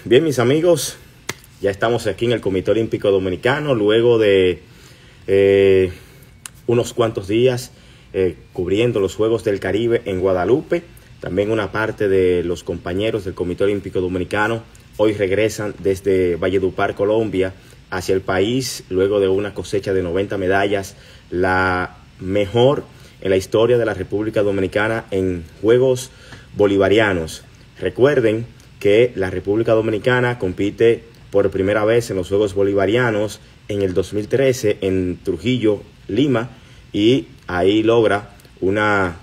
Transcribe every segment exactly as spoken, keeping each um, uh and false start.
bien, mis amigos, ya estamos aquí en el Comité Olímpico Dominicano luego de eh, unos cuantos días eh, cubriendo los Juegos del Caribe en Guadalupe. También una parte de los compañeros del Comité Olímpico Dominicano hoy regresan desde Valledupar, Colombia, hacia el país luego de una cosecha de noventa medallas, la mejor en la historia de la República Dominicana en Juegos Bolivarianos. Recuerden que la República Dominicana compite por primera vez en los Juegos Bolivarianos en el dos mil trece en Trujillo, Lima, y ahí logra una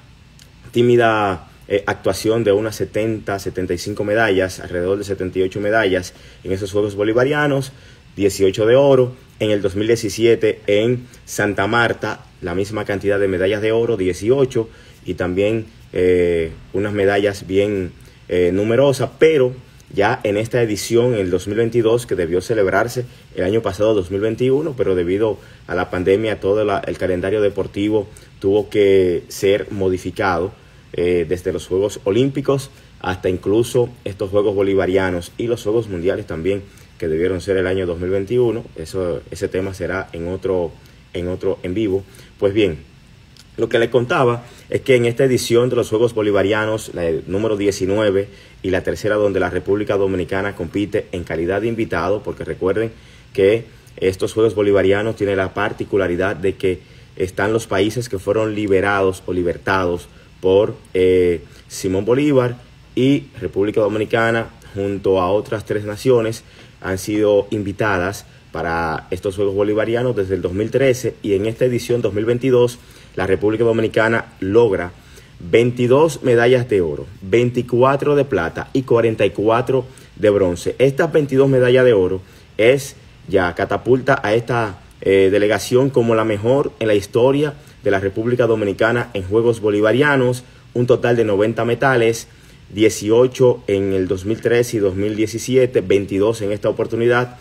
tímida eh, actuación de unas setenta, setenta y cinco medallas, alrededor de setenta y ocho medallas en esos Juegos Bolivarianos, dieciocho de oro. En el dos mil diecisiete en Santa Marta, la misma cantidad de medallas de oro, dieciocho, y también eh, unas medallas bien eh, numerosas, pero ya en esta edición, en el dos mil veintidós, que debió celebrarse el año pasado, dos mil veintiuno, pero debido a la pandemia, todo la, el calendario deportivo tuvo que ser modificado eh, desde los Juegos Olímpicos hasta incluso estos Juegos Bolivarianos y los Juegos Mundiales también, que debieron ser el año dos mil veintiuno. Eso, ese tema será en otro, en otro en vivo. Pues bien, lo que les contaba es que en esta edición de los Juegos Bolivarianos, la número diecinueve y la tercera donde la República Dominicana compite en calidad de invitado, porque recuerden que estos Juegos Bolivarianos tienen la particularidad de que están los países que fueron liberados o libertados por eh, Simón Bolívar, y República Dominicana junto a otras tres naciones han sido invitadas para estos Juegos Bolivarianos desde el dos mil trece, y en esta edición dos mil veintidós la República Dominicana logra veintidós medallas de oro, veinticuatro de plata y cuarenta y cuatro de bronce. Estas veintidós medallas de oro es ya catapulta a esta eh, delegación como la mejor en la historia de la República Dominicana en Juegos Bolivarianos, un total de noventa metales, dieciocho en el dos mil trece y dos mil diecisiete, veintidós en esta oportunidad.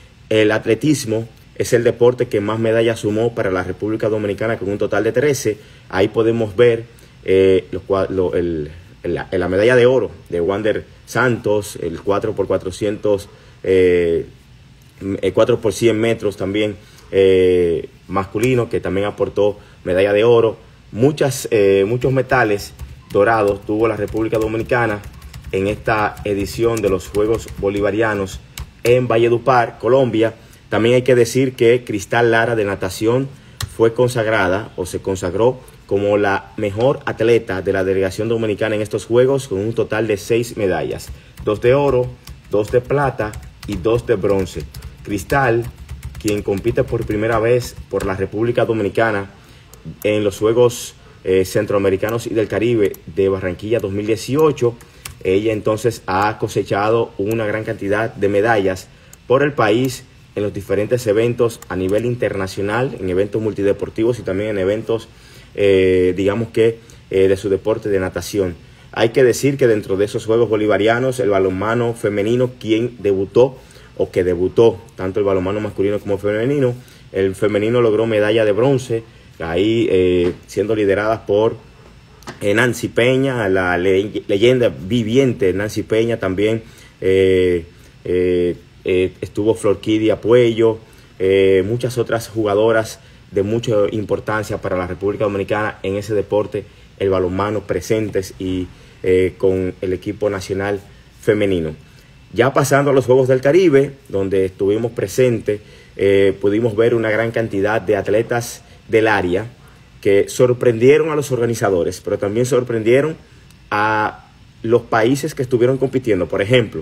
El atletismo es el deporte que más medallas sumó para la República Dominicana, con un total de trece. Ahí podemos ver eh, lo, lo, el, la, la medalla de oro de Wander Santos, el cuatro por cuatrocientos, eh, el cuatro por cien metros también eh, masculino, que también aportó medalla de oro. Muchas, eh, muchos metales dorados tuvo la República Dominicana en esta edición de los Juegos Bolivarianos en Valledupar, Colombia. También hay que decir que Cristal Lara de natación fue consagrada o se consagró como la mejor atleta de la delegación dominicana en estos Juegos, con un total de seis medallas, dos de oro, dos de plata y dos de bronce. Cristal, quien compite por primera vez por la República Dominicana en los Juegos eh, Centroamericanos y del Caribe de Barranquilla dos mil dieciocho, ella entonces ha cosechado una gran cantidad de medallas por el país en los diferentes eventos a nivel internacional, en eventos multideportivos y también en eventos, eh, digamos que, eh, de su deporte de natación. Hay que decir que dentro de esos Juegos Bolivarianos, el balonmano femenino, quien debutó o que debutó, tanto el balonmano masculino como femenino, el femenino logró medalla de bronce, ahí eh, siendo lideradas por eh, Nancy Peña, la le leyenda viviente Nancy Peña, también eh, eh, Eh, estuvo Florquidia Puello, eh, muchas otras jugadoras de mucha importancia para la República Dominicana en ese deporte, el balonmano, presentes y eh, con el equipo nacional femenino. Ya pasando a los Juegos del Caribe, donde estuvimos presentes, eh, pudimos ver una gran cantidad de atletas del área que sorprendieron a los organizadores, pero también sorprendieron a los países que estuvieron compitiendo. Por ejemplo,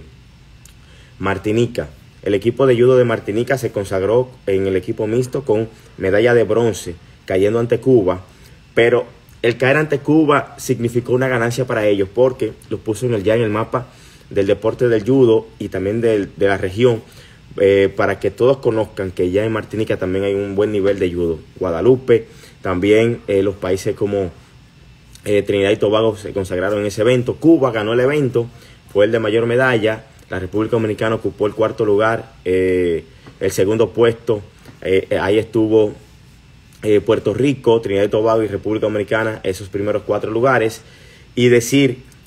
Martinica. El equipo de judo de Martinica se consagró en el equipo mixto con medalla de bronce, cayendo ante Cuba, pero el caer ante Cuba significó una ganancia para ellos porque los puso en el, ya en el mapa del deporte del judo y también de, de la región, eh, para que todos conozcan que ya en Martinica también hay un buen nivel de judo. Guadalupe, también eh, los países como eh, Trinidad y Tobago se consagraron en ese evento. Cuba ganó el evento, fue el de mayor medalla. La República Dominicana ocupó el cuarto lugar, eh, el segundo puesto, eh, ahí estuvo eh, Puerto Rico, Trinidad y Tobago y República Dominicana, esos primeros cuatro lugares. Y decir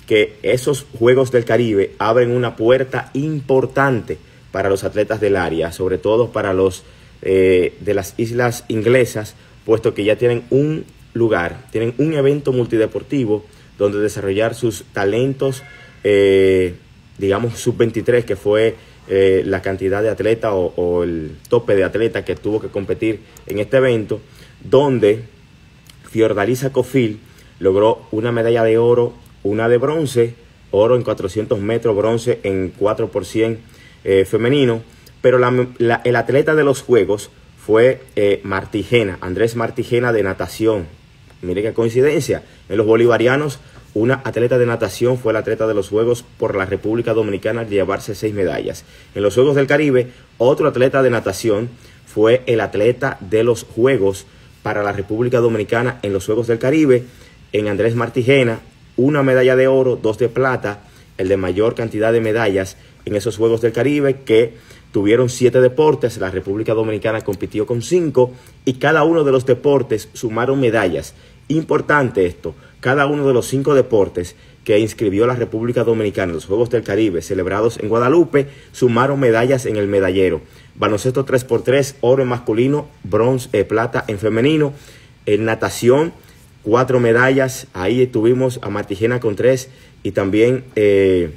que esos Juegos del Caribe abren una puerta importante para los atletas del área, sobre todo para los eh, de las islas inglesas, puesto que ya tienen un lugar, tienen un evento multideportivo donde desarrollar sus talentos, eh, digamos sub veintitrés, que fue eh, la cantidad de atletas o, o el tope de atletas que tuvo que competir en este evento, donde Fiordalisa Cofield logró una medalla de oro, una de bronce, oro en cuatrocientos metros, bronce en cuatro por cien eh, femenino, pero la, la, el atleta de los Juegos fue eh, Martigena, Andrés Martigena de natación. Mire qué coincidencia, en los bolivarianos una atleta de natación fue la atleta de los Juegos por la República Dominicana al llevarse seis medallas. En los Juegos del Caribe, otro atleta de natación fue el atleta de los Juegos para la República Dominicana en los Juegos del Caribe, en Andrés Martigena, una medalla de oro, dos de plata, el de mayor cantidad de medallas en esos Juegos del Caribe, que tuvieron siete deportes. La República Dominicana compitió con cinco y cada uno de los deportes sumaron medallas. Importante esto, cada uno de los cinco deportes que inscribió la República Dominicana en los Juegos del Caribe celebrados en Guadalupe sumaron medallas en el medallero. Baloncesto tres por tres, oro en masculino, bronce, eh, plata en femenino. En natación, cuatro medallas, ahí tuvimos a Martigena con tres y también eh,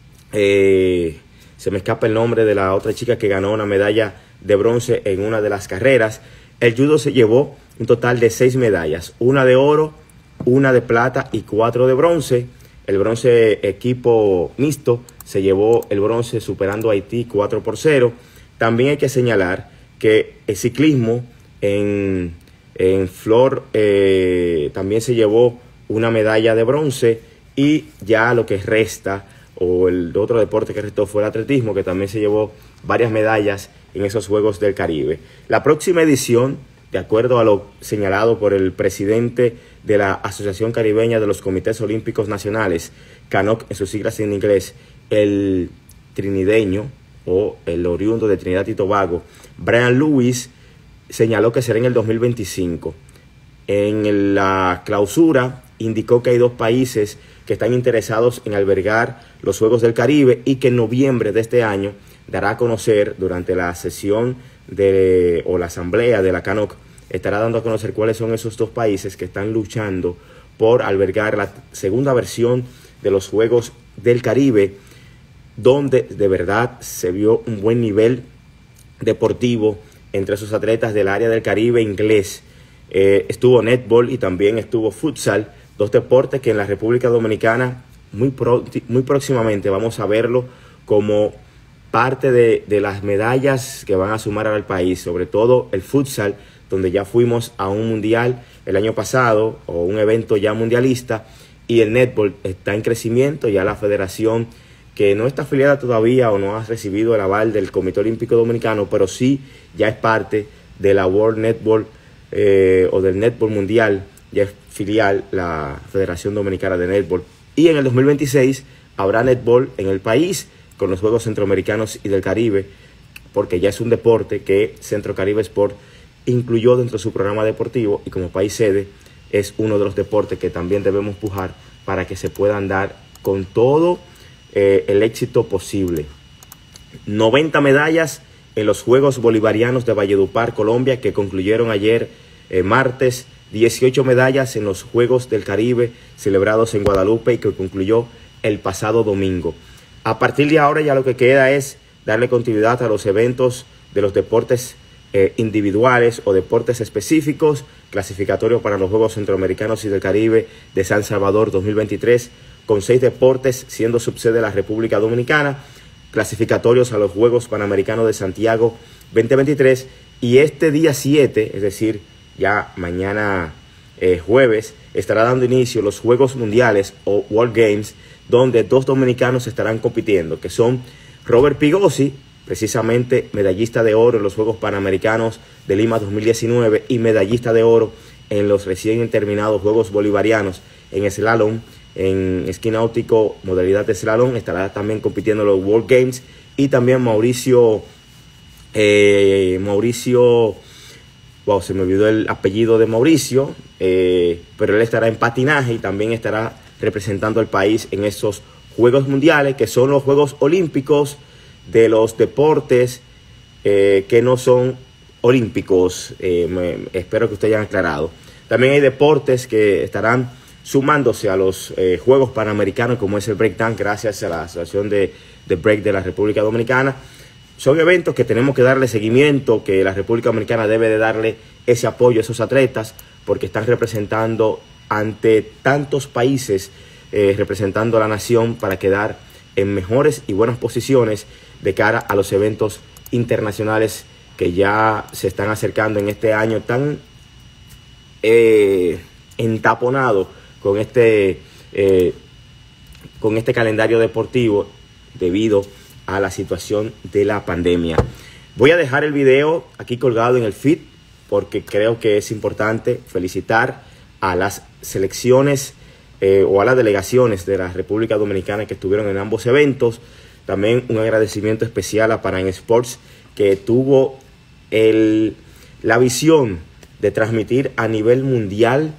eh, se me escapa el nombre de la otra chica que ganó una medalla de bronce en una de las carreras. El judo se llevó un total de seis medallas, una de oro, una de plata y cuatro de bronce. El bronce equipo mixto se llevó el bronce superando a Haití cuatro por cero. También hay que señalar que el ciclismo en, en flor eh, también se llevó una medalla de bronce, y ya lo que resta, o el otro deporte que restó, fue el atletismo, que también se llevó varias medallas en esos Juegos del Caribe. La próxima edición, de acuerdo a lo señalado por el presidente de la Asociación Caribeña de los Comités Olímpicos Nacionales, CANOC en sus siglas en inglés, el trinideño o el oriundo de Trinidad y Tobago, Brian Lewis, señaló que será en el dos mil veinticinco. En la clausura indicó que hay dos países que están interesados en albergar los Juegos del Caribe y que en noviembre de este año dará a conocer, durante la sesión de, o la asamblea de la CANOC, estará dando a conocer cuáles son esos dos países que están luchando por albergar la segunda versión de los Juegos del Caribe, donde de verdad se vio un buen nivel deportivo entre esos atletas del área del Caribe inglés. Eh, estuvo netball y también estuvo futsal, dos deportes que en la República Dominicana muy, pro, muy próximamente vamos a verlo como parte de, de las medallas que van a sumar al país, sobre todo el futsal, donde ya fuimos a un mundial el año pasado, o un evento ya mundialista, y el netball está en crecimiento. Ya la federación, que no está afiliada todavía o no ha recibido el aval del Comité Olímpico Dominicano, pero sí ya es parte de la World Netball eh, o del Netball Mundial, ya es filial la Federación Dominicana de Netball. Y en el dos mil veintiséis habrá netball en el país con los Juegos Centroamericanos y del Caribe, porque ya es un deporte que Centro Caribe Sport incluyó dentro de su programa deportivo, y como país sede es uno de los deportes que también debemos pujar para que se puedan dar con todo eh, el éxito posible. noventa medallas en los Juegos Bolivarianos de Valledupar, Colombia, que concluyeron ayer eh, martes. dieciocho medallas en los Juegos del Caribe celebrados en Guadalupe y que concluyó el pasado domingo. A partir de ahora ya lo que queda es darle continuidad a los eventos de los deportes eh, individuales o deportes específicos, clasificatorios para los Juegos Centroamericanos y del Caribe de San Salvador dos mil veintitrés, con seis deportes siendo subsede de la República Dominicana, clasificatorios a los Juegos Panamericanos de Santiago veinte veintitrés, y este día siete, es decir, ya mañana eh, jueves, estará dando inicio los Juegos Mundiales o World Games, donde dos dominicanos estarán compitiendo, que son Robert Pigosi, precisamente medallista de oro en los Juegos Panamericanos de Lima dos mil diecinueve y medallista de oro en los recién terminados Juegos Bolivarianos en slalom, en esquí náutico, modalidad de slalom, estará también compitiendo en los World Games. Y también Mauricio, eh, Mauricio, wow, se me olvidó el apellido de Mauricio, eh, pero él estará en patinaje y también estará representando al país en estos Juegos Mundiales, que son los Juegos Olímpicos de los deportes eh, que no son olímpicos. Eh, me, espero que ustedes hayan aclarado. También hay deportes que estarán sumándose a los eh, Juegos Panamericanos, como es el breakdance, gracias a la Asociación de, de Break de la República Dominicana. Son eventos que tenemos que darle seguimiento, que la República Dominicana debe de darle ese apoyo a esos atletas, porque están representando ante tantos países, eh, representando a la nación para quedar en mejores y buenas posiciones de cara a los eventos internacionales que ya se están acercando en este año tan eh, entaponado con este, eh, con este calendario deportivo debido a la situación de la pandemia. Voy a dejar el video aquí colgado en el feed porque creo que es importante felicitar a las selecciones eh, o a las delegaciones de la República Dominicana que estuvieron en ambos eventos. También un agradecimiento especial a Paran Sports, que tuvo el, la visión de transmitir a nivel mundial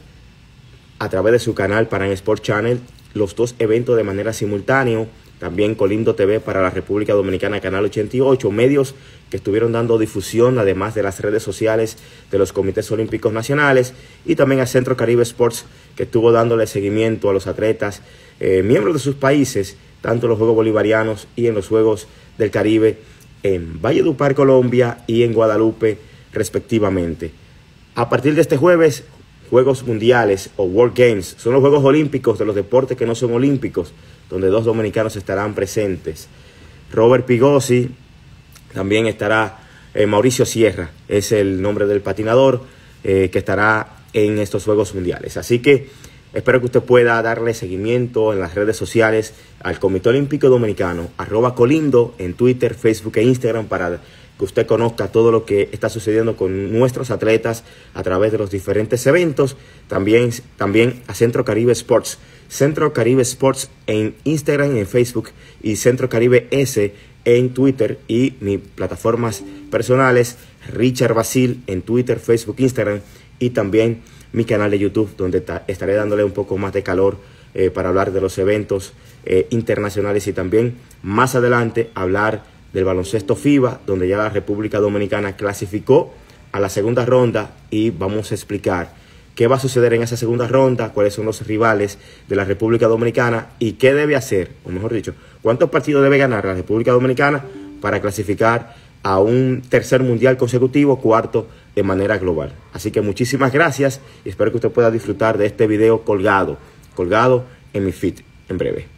a través de su canal Paran Sports Channel los dos eventos de manera simultánea. También Colindo T V para la República Dominicana, Canal ochenta y ocho, medios que estuvieron dando difusión, además de las redes sociales de los comités olímpicos nacionales, y también a Centro Caribe Sports, que estuvo dándole seguimiento a los atletas, eh, miembros de sus países, tanto en los Juegos Bolivarianos y en los Juegos del Caribe, en Valledupar, Colombia, y en Guadalupe, respectivamente. A partir de este jueves, Juegos Mundiales o World Games, son los Juegos Olímpicos de los deportes que no son olímpicos, donde dos dominicanos estarán presentes. Robert Pigosi, también estará eh, Mauricio Sierra, es el nombre del patinador eh, que estará en estos Juegos Mundiales. Así que espero que usted pueda darle seguimiento en las redes sociales al Comité Olímpico Dominicano, arroba Colindo en Twitter, Facebook e Instagram, para que usted conozca todo lo que está sucediendo con nuestros atletas a través de los diferentes eventos. También, también a Centro Caribe Sports, Centro Caribe Sports en Instagram y en Facebook, y Centro Caribe S en Twitter, y mis plataformas personales, Richard Basil en Twitter, Facebook, Instagram, y también mi canal de YouTube, donde estaré dándole un poco más de calor eh, para hablar de los eventos eh, internacionales, y también más adelante hablar del baloncesto FIBA, donde ya la República Dominicana clasificó a la segunda ronda, y vamos a explicar qué va a suceder en esa segunda ronda, cuáles son los rivales de la República Dominicana y qué debe hacer, o mejor dicho, cuántos partidos debe ganar la República Dominicana para clasificar a un tercer mundial consecutivo, cuarto de manera global. Así que muchísimas gracias y espero que usted pueda disfrutar de este video colgado, colgado en mi feed en breve.